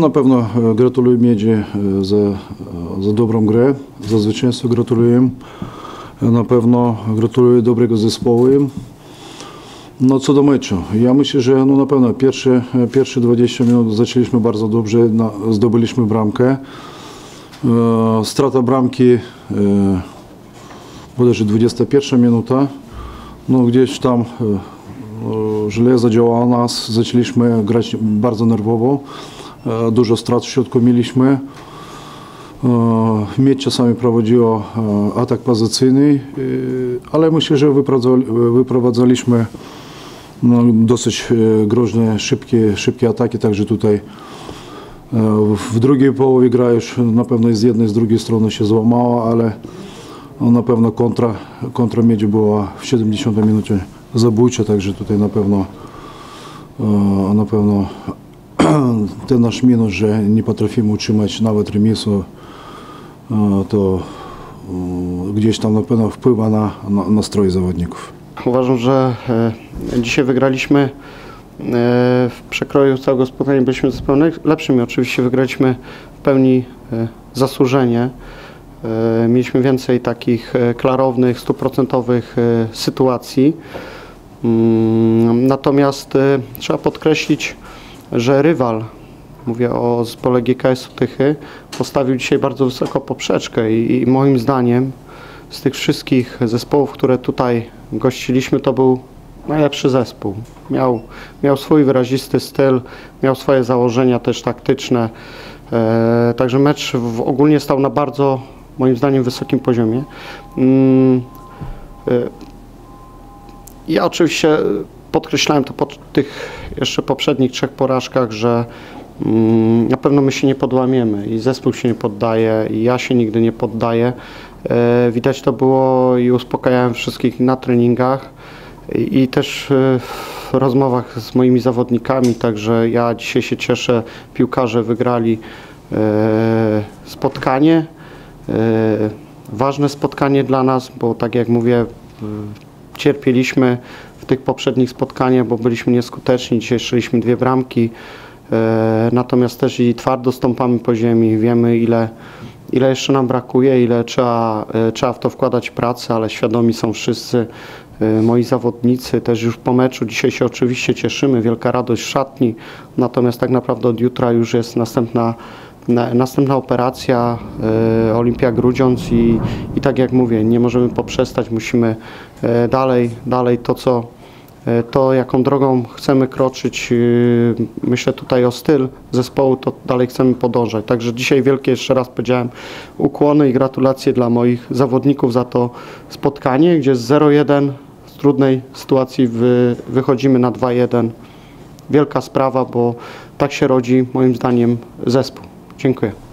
na pewno gratuluję Miedzi za dobrą grę, za zwycięstwo gratuluję. Na pewno gratuluję dobrego zespołu. No co do meczu, ja myślę, że no na pewno pierwsze 20 minut zaczęliśmy bardzo dobrze, zdobyliśmy bramkę. Strata bramki, bodajże 21 minuta, no gdzieś tam żelazo działało na nas, zaczęliśmy grać bardzo nerwowo, dużo strat w środku mieliśmy. Miedź czasami prowadziła atak pozycyjny, ale myślę, że wyprowadzaliśmy dosyć groźne, szybkie ataki, także tutaj w drugiej połowie gra już na pewno z jednej, z drugiej strony się złamała, ale na pewno kontra Miedzi była w 70 minucie zabójcza, także tutaj na pewno ten nasz minus, że nie potrafimy utrzymać nawet remisu, to gdzieś tam na pewno wpływa na nastroje zawodników. Uważam, że dzisiaj wygraliśmy w przekroju całego spotkania, byliśmy zespołem lepszym i oczywiście wygraliśmy w pełni zasłużenie. Mieliśmy więcej takich klarownych, 100% sytuacji. Natomiast trzeba podkreślić, że rywal, mówię o zespole GKS-u Tychy, postawił dzisiaj bardzo wysoko poprzeczkę i moim zdaniem z tych wszystkich zespołów, które tutaj gościliśmy, to był najlepszy zespół. Miał swój wyrazisty styl, miał swoje założenia też taktyczne. Także mecz ogólnie stał na bardzo, moim zdaniem, wysokim poziomie. Ja oczywiście podkreślałem to po tych jeszcze poprzednich 3 porażkach, że na pewno my się nie podłamiemy i zespół się nie poddaje i ja się nigdy nie poddaję. Widać to było i uspokajałem wszystkich na treningach i też w rozmowach z moimi zawodnikami, także ja dzisiaj się cieszę, piłkarze wygrali spotkanie, ważne spotkanie dla nas, bo tak jak mówię, cierpieliśmy w tych poprzednich spotkaniach, bo byliśmy nieskuteczni, dzisiaj strzeliśmy 2 bramki, natomiast też i twardo stąpamy po ziemi, wiemy ile jeszcze nam brakuje, ile trzeba w to wkładać pracę, ale świadomi są wszyscy moi zawodnicy, też już po meczu. Dzisiaj się oczywiście cieszymy, wielka radość w szatni, natomiast tak naprawdę od jutra już jest następna operacja, Olimpia Grudziądz i tak jak mówię, nie możemy poprzestać, musimy dalej to jaką drogą chcemy kroczyć, myślę tutaj o styl zespołu, to dalej chcemy podążać. Także dzisiaj wielkie, jeszcze raz powiedziałem, ukłony i gratulacje dla moich zawodników za to spotkanie, gdzie z 0-1 z trudnej sytuacji wychodzimy na 2-1. Wielka sprawa, bo tak się rodzi moim zdaniem zespół. Dziękuję.